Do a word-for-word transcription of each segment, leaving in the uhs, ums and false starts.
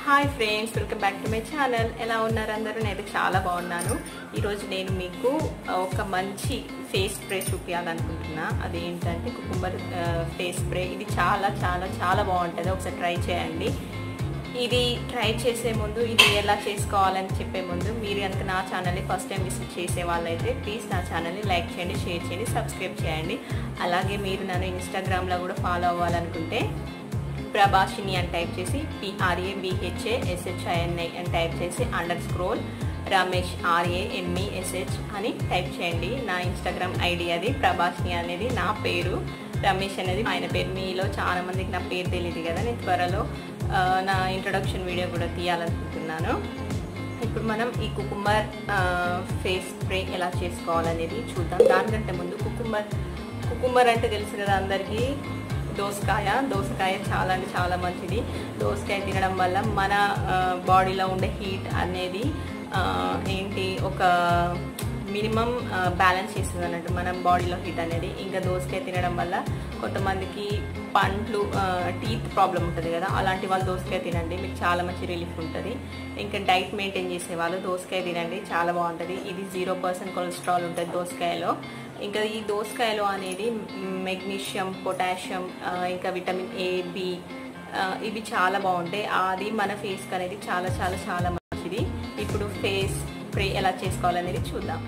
Hi friends, welcome back to my channel. ఎలా ఉన్నారు అందరూ? నేను చాలా బాగున్నాను. ఈరోజు నేను మీకు ఒక మంచి ఫేస్ స్ప్రే చూపించాలనుకుంటున్నా. అదేంటంటే కుకుంబర్ ఫేస్ స్ప్రే. ఇది చాలా చాలా చాలా బాగుంటుంది, ఒకసారి ట్రై చేయండి. ఇది ట్రై చేసే ముందు, ఇది ఎలా చేసుకోవాలని చెప్పే ముందు, మీరు కనుక నా ఛానల్ని ఫస్ట్ టైం విజిట్ చేసే వాళ్ళైతే ప్లీజ్ నా ఛానల్ని లైక్ చేయండి, షేర్ చేయండి, సబ్స్క్రైబ్ చేయండి. అలాగే మీరు నన్ను ఇన్స్టాగ్రామ్లో కూడా ఫాలో అవ్వాలనుకుంటే ప్రభాషిని అని టైప్ చేసి పిఆర్ఏ బిహెచ్ఏ ఎస్హెచ్ఐఎన్ఐ అని టైప్ చేసి అండర్ స్క్రోల్ రమేష్ ఆర్ఏఎంఈఎస్హెచ్ అని టైప్ చేయండి. నా ఇన్స్టాగ్రామ్ ఐడి అది. ప్రభాషిని అనేది నా పేరు, రమేష్ అనేది ఆయన పేరు. మీలో చాలా మందికి నా పేరు తెలియదు కదా. నేను త్వరలో నా ఇంట్రొడక్షన్ వీడియో కూడా తీయాలనుకుంటున్నాను. ఇప్పుడు మనం ఈ కుకుంబర్ ఫేస్ స్ప్రే ఎలా చేసుకోవాలనేది చూద్దాం. దానికంటే ముందు కుకుంబర్ కుకుంబర్ అంటే తెలుసు కదా అందరికీ. దోసకాయ దోసకాయ చాలా అంటే చాలా మంచిది. దోసకాయ తినడం వల్ల మన బాడీలో ఉండే హీట్ అనేది ఏంటి ఒక మినిమం బ్యాలెన్స్ చేస్తుంది అన్నట్టు మన బాడీలో హీట్ అనేది. ఇంకా దోసకాయ తినడం వల్ల కొంతమందికి పండ్లు టీత్ ప్రాబ్లం ఉంటుంది కదా, అలాంటి వాళ్ళు దోసకాయ తినండి, మీకు చాలా మంచి రిలీఫ్ ఉంటుంది. ఇంకా డైట్ మెయింటైన్ చేసే వాళ్ళు దోసకాయ తినండి, చాలా బాగుంటుంది. ఇది జీరో పర్సెంట్ కొలెస్ట్రాల్ ఉంటుంది దోసకాయలో. ఇంకా ఈ దోసకాయలో అనేది మెగ్నీషియం, పొటాషియం, ఇంకా విటమిన్ ఏ, బి ఇవి చాలా బాగుంటాయి. అది మన ఫేస్కి అనేది చాలా చాలా చాలా మంచిది. ఇప్పుడు ఫేస్ స్ప్రే ఎలా చేసుకోవాలనేది చూద్దాం.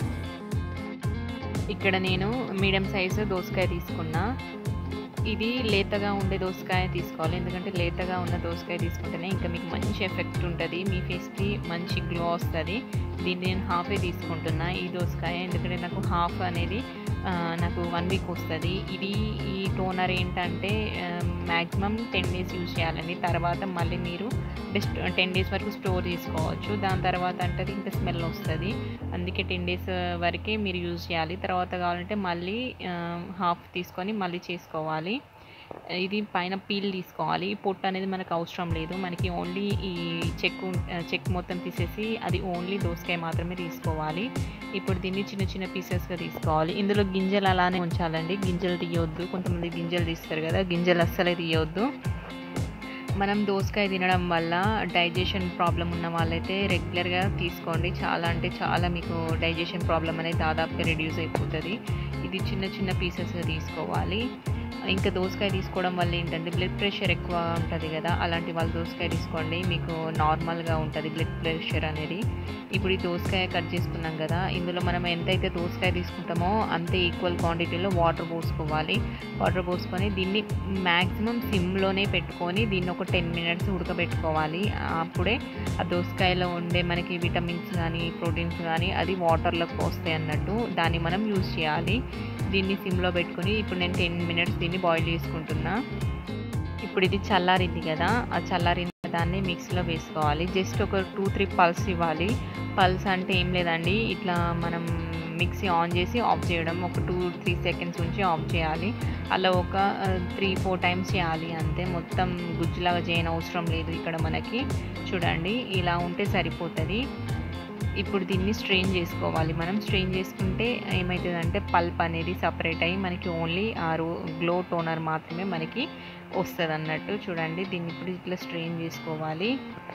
ఇక్కడ నేను మీడియం సైజు దోసకాయ తీసుకున్నా. ఇది లేతగా ఉండే దోసకాయ తీసుకోవాలి, ఎందుకంటే లేతగా ఉన్న దోసకాయ తీసుకుంటేనే ఇంకా మీకు మంచి ఎఫెక్ట్ ఉంటుంది, మీ ఫేస్కి మంచి గ్లో వస్తుంది. దీన్ని నేను హాఫే తీసుకుంటున్నా ఈ దోసకాయ, ఎందుకంటే నాకు హాఫ్ అనేది నాకు వన్ వీక్ వస్తుంది. ఇది ఈ టోనర్ ఏంటంటే మ్యాక్సిమం టెన్ డేస్ యూజ్ చేయాలండి. తర్వాత మళ్ళీ మీరు బెస్ట్ టెన్ డేస్ వరకు స్టోర్ చేసుకోవచ్చు. దాని తర్వాత అంటే ఇంకా స్మెల్ వస్తుంది, అందుకే టెన్ డేస్ వరకే మీరు యూజ్ చేయాలి. తర్వాత కావాలంటే మళ్ళీ హాఫ్ తీసుకొని మళ్ళీ చేసుకోవాలి. ఇది పైన పీల్ తీసుకోవాలి. పొట్టు అనేది మనకు అవసరం లేదు, మనకి ఓన్లీ ఈ చెక్కు చెక్ మొత్తం తీసేసి అది ఓన్లీ దోసకాయ మాత్రమే తీసుకోవాలి. ఇప్పుడు దీన్ని చిన్న చిన్న పీసెస్గా తీసుకోవాలి. ఇందులో గింజలు అలానే ఉంచాలండి, గింజలు తీయొద్దు. కొంతమంది గింజలు తీస్తారు కదా, గింజలు అస్సలే తీయొద్దు. మనం దోసకాయ తినడం వల్ల డైజెషన్ ప్రాబ్లం ఉన్న వాళ్ళైతే రెగ్యులర్గా తీసుకోండి. చాలా అంటే చాలా మీకు డైజెషన్ ప్రాబ్లం అనేది దాదాపుగా రెడ్యూస్ అయిపోతుంది. ఇది చిన్న చిన్న పీసెస్గా తీసుకోవాలి. ఇంకా దోసకాయ తీసుకోవడం వల్ల ఏంటంటే బ్లడ్ ప్రెషర్ ఎక్కువ ఉంటుంది కదా, అలాంటి వాళ్ళు దోసకాయ తీసుకోండి, మీకు నార్మల్గా ఉంటుంది బ్లడ్ ప్రెషర్ అనేది. ఇప్పుడు ఈ దోసకాయ కట్ చేసుకున్నాం కదా, ఇందులో మనం ఎంతైతే దోసకాయ తీసుకుంటామో అంతే ఈక్వల్ క్వాంటిటీలో వాటర్ పోసుకోవాలి. వాటర్ పోసుకొని దీన్ని మ్యాక్సిమం సిమ్లోనే పెట్టుకొని దీన్ని ఒక టెన్ మినిట్స్ ఉడకబెట్టుకోవాలి. అప్పుడే ఆ దోసకాయలో ఉండే మనకి విటమిన్స్ కానీ ప్రోటీన్స్ కానీ అది వాటర్లోకి వస్తాయి అన్నట్టు, దాన్ని మనం యూజ్ చేయాలి. దీన్ని సిమ్లో పెట్టుకొని ఇప్పుడు నేను టెన్ మినిట్స్ దీన్ని బాయిల్ చేసుకుంటున్నా. ఇప్పుడు ఇది చల్లారింది కదా, ఆ చల్లారిన దాన్ని మిక్సీలో వేసుకోవాలి. జస్ట్ ఒక టూ త్రీ పల్స్ ఇవ్వాలి. పల్స్ అంటే ఏం లేదండి, ఇట్లా మనం మిక్సీ ఆన్ చేసి ఆఫ్ చేయడం, ఒక టూ త్రీ సెకండ్స్ ఉంచి ఆఫ్ చేయాలి. అలా ఒక త్రీ ఫోర్ టైమ్స్ చేయాలి అంతే. మొత్తం గుజ్జులాగా చేయని అవసరం లేదు. ఇక్కడ మనకి చూడండి ఇలా ఉంటే సరిపోతుంది. ఇప్పుడు దీన్ని స్ట్రెయిన్ చేసుకోవాలి. మనం స్ట్రెయిన్ చేసుకుంటే ఏమవుతుందంటే పల్ప్ అనేది సపరేట్ అయ్యి మనకి ఓన్లీ ఆ రో గ్లో టోనర్ మాత్రమే మనకి వస్తుంది అన్నట్టు. చూడండి దీన్ని ఇప్పుడు ఇట్లా స్ట్రెయిన్ చేసుకోవాలి.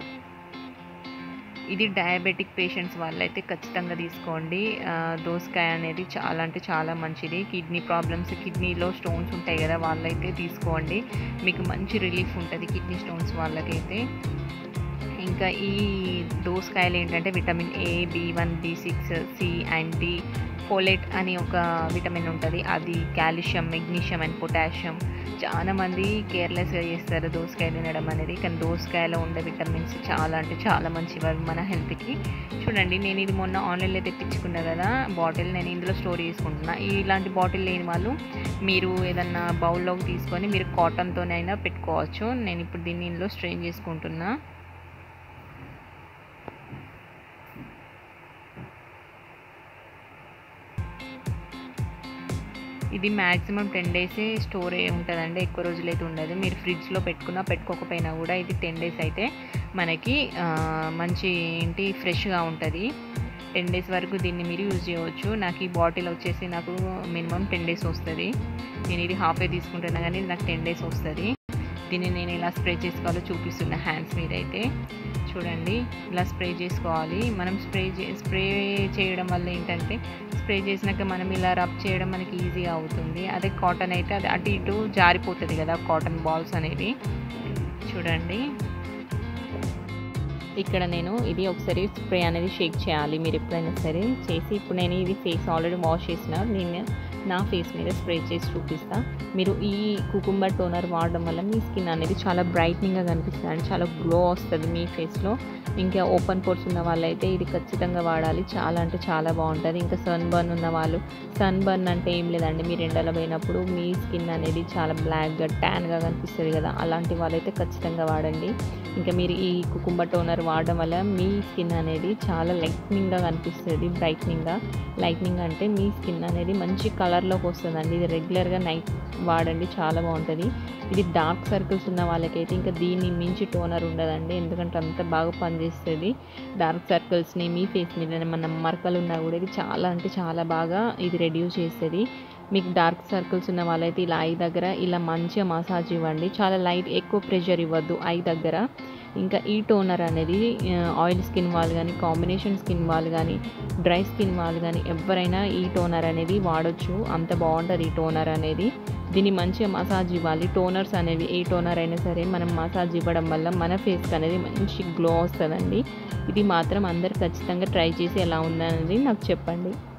ఇది డయాబెటిక్ పేషెంట్స్ వాళ్ళైతే ఖచ్చితంగా తీసుకోండి. దోసకాయ అనేది చాలా అంటే చాలా మంచిది. కిడ్నీ ప్రాబ్లమ్స్, కిడ్నీలో స్టోన్స్ ఉంటాయి కదా, వాళ్ళైతే తీసుకోండి, మీకు మంచి రిలీఫ్ ఉంటుంది కిడ్నీ స్టోన్స్ వాళ్ళకైతే. ఇంకా ఈ దోసకాయలు ఏంటంటే vitamin A, B one, B six, C and D, folate అని ఒక విటమిన్ ఉంటుంది, అది కాల్షియం, మెగ్నీషియం అండ్ పొటాషియం. చాలా మంది కేర్లెస్గా చేస్తారు దోసకాయ తినడం అనేది, కానీ దోసకాయలో ఉండే విటమిన్స్ చాలా అంటే చాలా మంచివి మన హెల్త్కి. చూడండి నేను ఇది మొన్న ఆన్లైన్లో తెప్పించుకున్నా కదా బాటిల్, నేను ఇందులో స్టోర్ చేసుకుంటున్నా. ఇలాంటి బాటిల్ లేని వాళ్ళు మీరు ఏదన్నా బౌల్లోకి తీసుకొని మీరు కాటన్తోనైనా పెట్టుకోవచ్చు. నేను ఇప్పుడు దీన్ని ఇందులో స్ట్రెయిన్ చేసుకుంటున్నా. ఇది మ్యాక్సిమం టెన్ డేసే స్టోర్ అయి ఉంటుందండి, ఎక్కువ రోజులు అయితే ఉండదు. మీరు ఫ్రిడ్జ్లో పెట్టుకున్నా పెట్టుకోకపోయినా కూడా ఇది టెన్ డేస్ అయితే మనకి మంచి ఏంటి ఫ్రెష్గా ఉంటుంది. టెన్ డేస్ వరకు దీన్ని మీరు యూజ్ చేయవచ్చు. నాకు ఈ బాటిల్ వచ్చేసి నాకు మినిమం టెన్ డేస్ వస్తుంది. నేను ఇది హాఫే తీసుకుంటున్నా కానీ నాకు టెన్ డేస్ వస్తుంది. దీన్ని నేను ఇలా స్ప్రే చేసుకోవాలో చూపిస్తున్న హ్యాండ్స్ మీద అయితే చూడండి. ఇలా స్ప్రే చేసుకోవాలి. మనం స్ప్రే స్ప్రే చేయడం వల్ల ఏంటంటే స్ప్రే చేసినాక మనం ఇలా రబ్ చేయడం మనకి ఈజీగా అవుతుంది. అదే కాటన్ అయితే అది అటు ఇటు జారిపోతుంది కదా కాటన్ బాల్స్ అనేవి. చూడండి ఇక్కడ నేను ఇది ఒకసారి స్ప్రే అనేది షేక్ చేయాలి మీరు ఎప్పుడైనా సరే చేసి. ఇప్పుడు నేను ఇది ఫేస్ ఆల్రెడీ వాష్ చేసిన, నేను నా ఫేస్ మీద స్ప్రే చేసి చూపిస్తా. మీరు ఈ కుకుంబర్ టోనర్ వాడడం వల్ల మీ స్కిన్ అనేది చాలా బ్రైట్నింగ్గా కనిపిస్తుంది అండి, చాలా గ్లో వస్తుంది మీ ఫేస్లో. ఇంకా ఓపెన్ పోర్స్ ఉన్న వాళ్ళైతే ఇది ఖచ్చితంగా వాడాలి, చాలా అంటే చాలా బాగుంటుంది. ఇంకా సన్ బర్న్ ఉన్న వాళ్ళు, సన్ బర్న్ అంటే ఏం లేదండి, మీరు ఎండలో పోయినప్పుడు మీ స్కిన్ అనేది చాలా బ్లాక్గా ట్యాన్గా కనిపిస్తుంది కదా, అలాంటి వాళ్ళైతే ఖచ్చితంగా వాడండి. ఇంకా మీరు ఈ కుకుంబర్ టోనర్ వాడడం వల్ల మీ స్కిన్ అనేది చాలా లైట్నింగ్గా కనిపిస్తుంది, బ్రైట్నింగ్గా. లైట్నింగ్ అంటే మీ స్కిన్ అనేది మంచి కలర్లోకి వస్తుందండి. ఇది రెగ్యులర్గా నైట్ వాడండి, చాలా బాగుంటుంది. ఇది డార్క్ సర్కిల్స్ ఉన్న వాళ్ళకైతే ఇంకా దీన్ని మించి టోనర్ ఉండదండి, ఎందుకంటే అంత బాగా పనిచేస్తుంది. డార్క్ సర్కిల్స్ని మీ ఫేస్ మీద మన మరకలు ఉన్నా కూడా ఇది చాలా అంటే చాలా బాగా ఇది రెడ్యూస్ చేస్తుంది. మీకు డార్క్ సర్కిల్స్ ఉన్న వాళ్ళైతే ఇలా ఐ దగ్గర ఇలా మంచిగా మసాజ్ ఇవ్వండి, చాలా లైట్, ఎక్కువ ప్రెషర్ ఇవ్వద్దు ఐ దగ్గర. ఇంకా ఈ టోనర్ అనేది ఆయిల్ స్కిన్ వాళ్ళు కానీ, కాంబినేషన్ స్కిన్ వాళ్ళు కానీ, డ్రై స్కిన్ వాళ్ళు కానీ ఎవరైనా ఈ టోనర్ అనేది వాడచ్చు, అంత బాగుంటుంది ఈ టోనర్ అనేది. దీన్ని మంచిగా మసాజ్ ఇవ్వాలి. టోనర్స్ అనేవి ఏ టోనర్ అయినా సరే మనం మసాజ్ ఇవ్వడం వల్ల మన ఫేస్కి అనేది మంచి గ్లో వస్తుందండి. ఇది మాత్రం అందరు ఖచ్చితంగా ట్రై చేసి ఎలా ఉందనేది నాకు చెప్పండి.